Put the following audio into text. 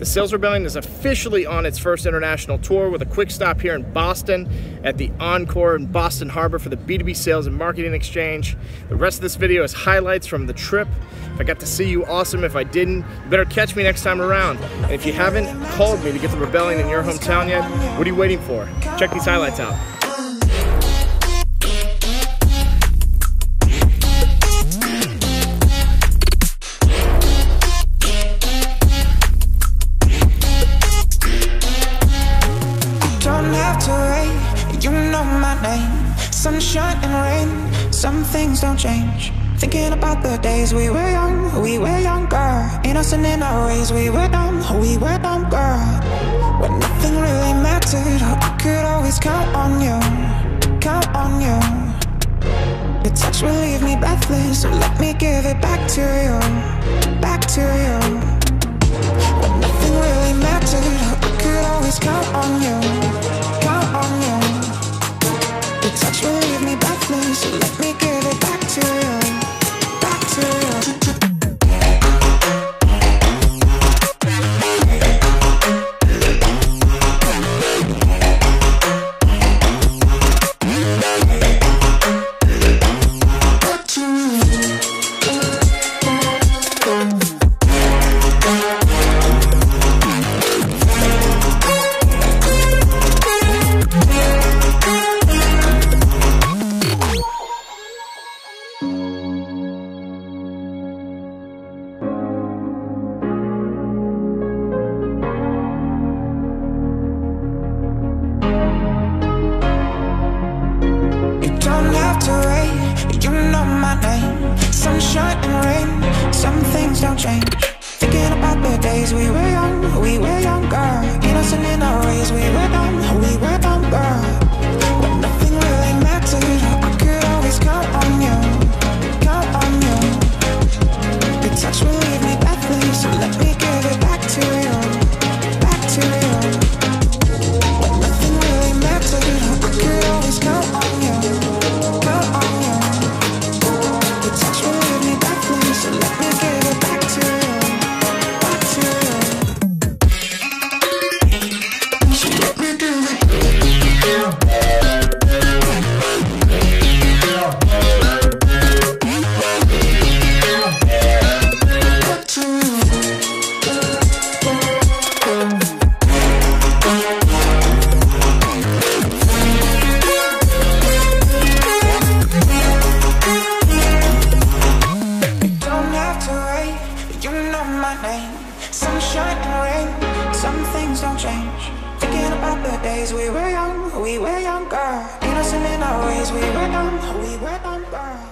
The Sales Rebellion is officially on its first international tour with a quick stop here in Boston at the Encore in Boston Harbor for the B2B Sales and Marketing Exchange. The rest of this video is highlights from the trip. If I got to see you, awesome. If I didn't, you better catch me next time around. And if you haven't called me to get the Rebellion in your hometown yet, what are you waiting for? Check these highlights out. You know my name, sunshine and rain, some things don't change. Thinking about the days we were younger, innocent in our ways, we were dumb, girl. When nothing really mattered, I could always count on you. Your touch will leave me breathless, so let me give it back to you. When nothing really mattered, I could always count on you. Your touch will leave me breathless, so let me give it back to you. Sunshine and rain, some things don't change. Thinking about the days we were younger, innocent in our ways, we were dumb, girl. When nothing really mattered, I could always count on you. Your touch will leave me breathless, so let me give it back to you. When nothing really mattered, I could always count on you. So let me give it back to you. So let me give it back to you. Sunshine and rain, some things don't change. Thinking about the days we were younger, innocent in our ways, we were dumb, girl.